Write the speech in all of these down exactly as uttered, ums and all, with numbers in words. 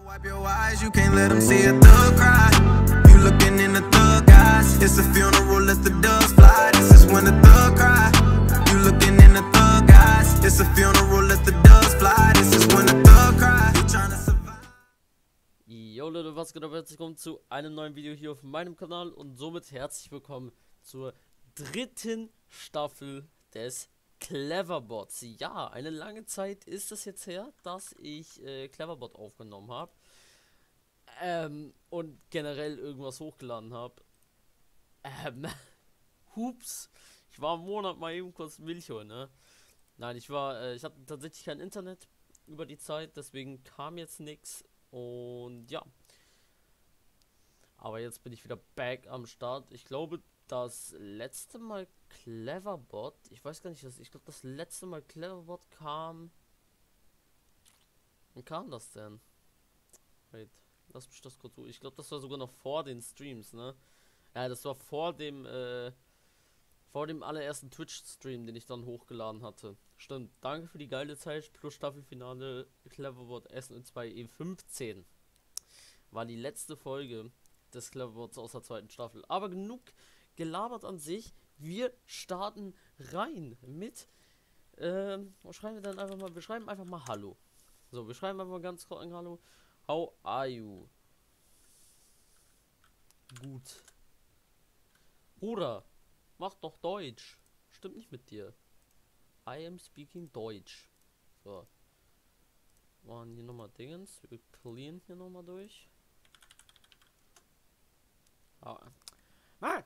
Wipe your eyes, you can't let them see a thug cry. You looking in the thug eyes. It's a funeral, let the doves fly. This is when the thug cry. You looking in the thug eyes. It's a funeral, let the doves fly. This is when the thug cry. You trying to survive. Yo Leute, was geht ab? Herzlich willkommen zu einem neuen Video hier auf meinem Kanal und somit herzlich willkommen zur dritten Staffel des Cleverbots. Ja, eine lange Zeit ist es jetzt her, dass ich äh, Cleverbot aufgenommen habe ähm, und generell irgendwas hochgeladen habe. Ähm, hups, ich war einen Monat mal eben kurz Milch holen, ne? Nein, ich war, äh, ich hatte tatsächlich kein Internet über die Zeit, deswegen kam jetzt nichts und ja. Aber jetzt bin ich wieder back am Start. Ich glaube, das letzte Mal Cleverbot, ich weiß gar nicht, was, ich glaube, das letzte Mal Cleverbot kam. Wie kam das denn? Wait, lass mich das kurz. Ich glaube, das war sogar noch vor den Streams, ne? Ja, das war vor dem, äh, vor dem allerersten Twitch-Stream, den ich dann hochgeladen hatte. Stimmt, danke für die geile Zeit. Plus Staffelfinale Cleverbot S N zwei E fünfzehn. War die letzte Folge des Cleverbots aus der zweiten Staffel. Aber genug gelabert an sich. Wir starten rein mit, ähm, was schreiben wir dann einfach mal? Wir schreiben einfach mal Hallo. So, wir schreiben einfach mal ganz kurz ein Hallo. How are you? Gut. Bruder, mach doch Deutsch. Stimmt nicht mit dir. I am speaking Deutsch. So. Machen hier nochmal Dingens. Wir clearen hier nochmal durch. Ah. Ah.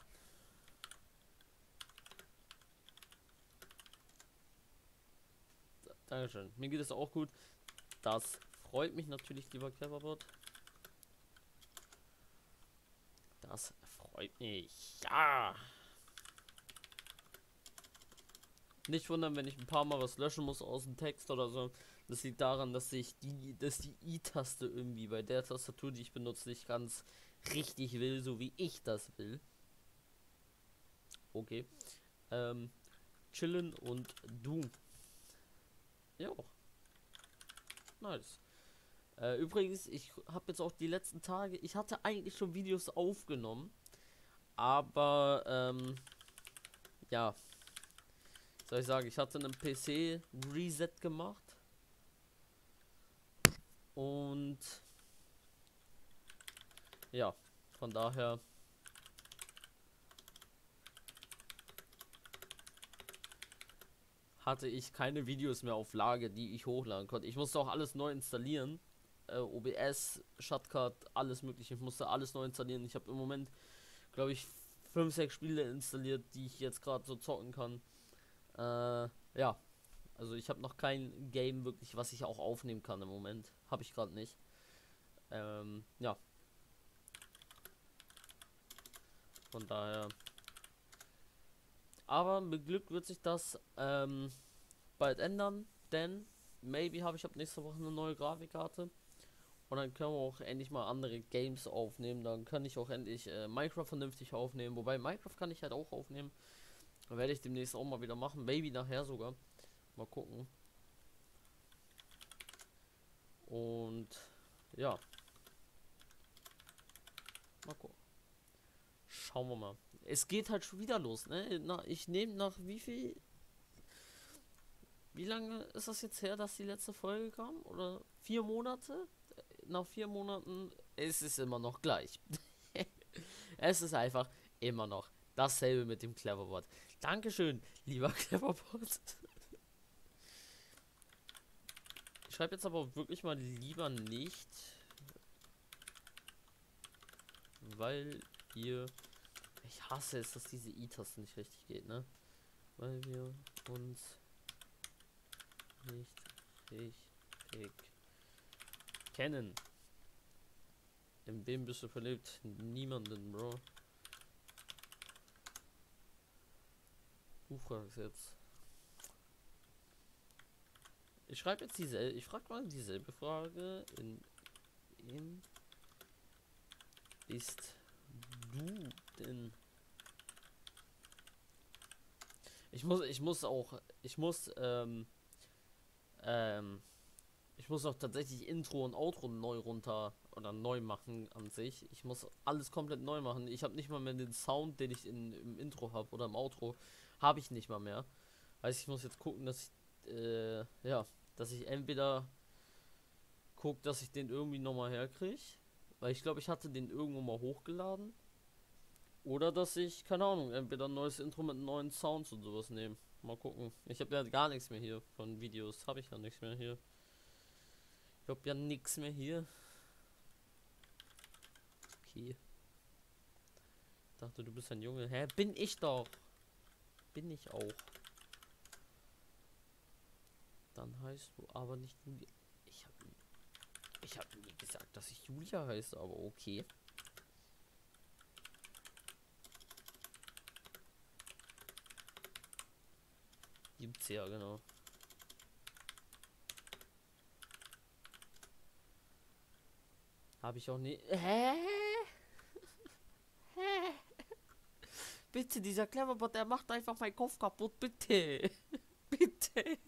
Dankeschön. Mir geht es auch gut. Das freut mich natürlich, lieber Cleverbot. Das freut mich. Ja. Nicht wundern, wenn ich ein paar Mal was löschen muss aus dem Text oder so. Das liegt daran, dass ich die, dass die I-Taste irgendwie bei der Tastatur, die ich benutze, nicht ganz richtig will, so wie ich das will. Okay. Ähm, chillen und du. Ja. Nice. Äh, übrigens, ich habe jetzt auch die letzten Tage, ich hatte eigentlich schon Videos aufgenommen, aber ähm, ja, soll ich sagen, ich hatte einen P C Reset gemacht und ja, von daher hatte ich keine Videos mehr auf Lager, die ich hochladen konnte. Ich musste auch alles neu installieren. Äh, O B S, Shotcut, alles mögliche. Ich musste alles neu installieren. Ich habe im Moment, glaube ich, fünf, sechs Spiele installiert, die ich jetzt gerade so zocken kann. Äh, ja. Also ich habe noch kein Game wirklich, was ich auch aufnehmen kann im Moment. Habe ich gerade nicht. Ähm, ja. Von daher. Aber mit Glück wird sich das ähm, bald ändern, denn maybe habe ich ab nächster Woche eine neue Grafikkarte und dann können wir auch endlich mal andere Games aufnehmen. Dann kann ich auch endlich äh, Minecraft vernünftig aufnehmen, wobei Minecraft kann ich halt auch aufnehmen. Dann werde ich demnächst auch mal wieder machen, maybe nachher sogar. Mal gucken. Und ja. Mal gucken. Schauen wir mal. Es geht halt schon wieder los, ne? Na, ich nehme nach wie viel... Wie lange ist das jetzt her, dass die letzte Folge kam? Oder vier Monate? Nach vier Monaten ist es immer noch gleich. Es ist einfach immer noch dasselbe mit dem Cleverbot. Dankeschön, lieber Cleverbot. Ich schreibe jetzt aber wirklich mal lieber nicht, weil ihr... Ich hasse es, dass diese I-Taste nicht richtig geht, ne? Weil wir uns nicht richtig kennen. In wem bist du verliebt? Niemanden, Bro. Du fragst jetzt. Ich schreibe jetzt dieselbe. Ich frage mal dieselbe Frage. In wem bist du denn? Ich muss, ich muss auch, ich muss, ähm, ähm, Ich muss auch tatsächlich Intro und Outro neu runter oder neu machen an sich. Ich muss alles komplett neu machen. Ich habe nicht mal mehr den Sound, den ich in, im Intro habe oder im Outro, habe ich nicht mal mehr. Heißt, ich muss jetzt gucken, dass ich, äh, ja, dass ich entweder gucke, dass ich den irgendwie nochmal herkriege, weil ich glaube, ich hatte den irgendwo mal hochgeladen. Oder dass ich, keine Ahnung, entweder ein neues Intro mit neuen Sounds und sowas nehme. Mal gucken. Ich habe ja gar nichts mehr hier von Videos. Habe ich ja nichts mehr hier. Ich habe ja nichts mehr hier. Okay. Ich dachte, du bist ein Junge. Hä? Bin ich doch. Bin ich auch. Dann heißt du aber nicht Julia. Ich habe ich hab nie gesagt, dass ich Julia heiße, aber okay. Gibt's ja, genau. Habe ich auch nie. Hä? Hä? Bitte, dieser Cleverbot, der macht einfach meinen Kopf kaputt, bitte. Bitte.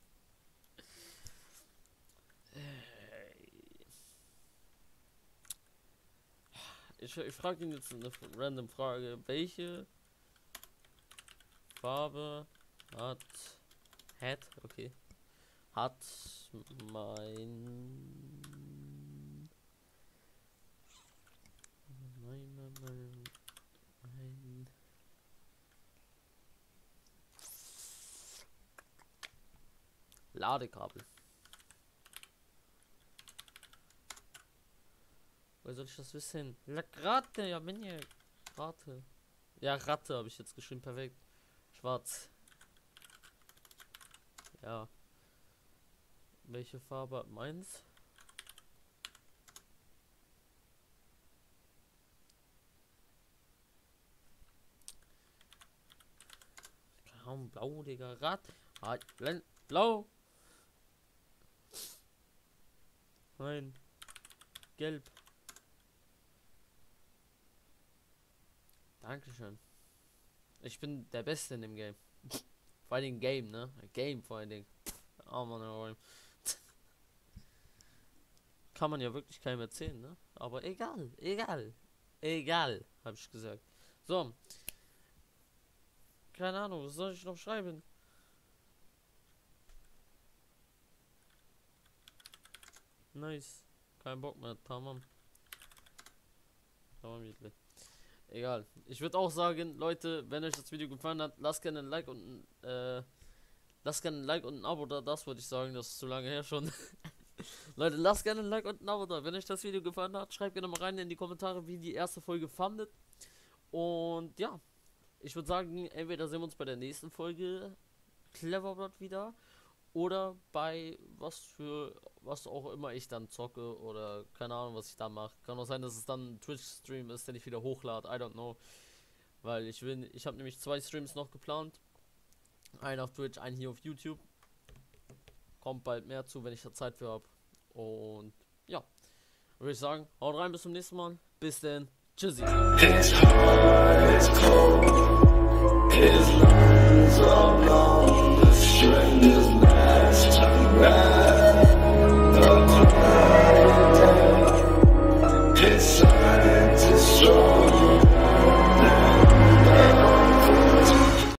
Ich, ich frage ihn jetzt eine random Frage. Welche Farbe hat hat okay hat mein mein mein, mein, mein Ladekabel? Woher soll ich das wissen? La Ratte, ja, Menge. Ratte. Ja, Ratte habe ich jetzt geschrieben, perfekt. Schwarz. Ja. Welche Farbe hat meins? Kaum blau, Digga. Rad. Halt, blau. Nein. Gelb. Dankeschön. Ich bin der Beste in dem Game. Vor allem Game, ne? Game vor allen Dingen. Oh Mann, kann man ja wirklich keinem erzählen, ne? Aber egal, egal, egal, habe ich gesagt. So. Keine Ahnung, was soll ich noch schreiben? Nice. Kein Bock mehr, tamam. Tamam, wirklich. Egal. Ich würde auch sagen, Leute, wenn euch das Video gefallen hat, lasst gerne ein Like und ein, äh, lasst gerne ein Like und ein Abo da. Das wollte ich sagen, das ist zu lange her schon. Leute, lasst gerne ein Like und ein Abo da. Wenn euch das Video gefallen hat, schreibt gerne mal rein in die Kommentare, wie die erste Folge fandet. Und ja, ich würde sagen, entweder sehen wir uns bei der nächsten Folge Cleverbot wieder oder bei was für was auch immer ich dann zocke oder keine Ahnung, was ich da mache. Kann auch sein, dass es dann ein Twitch-Stream ist, den ich wieder hochlade. I don't know. Weil ich will, ich habe nämlich zwei Streams noch geplant. Einen auf Twitch, einen hier auf YouTube. Kommt bald mehr zu, wenn ich da Zeit für habe. Und ja, würde ich sagen, haut rein, bis zum nächsten Mal. Bis denn. Tschüssi. It's hard, it's cold. His lungs are gone.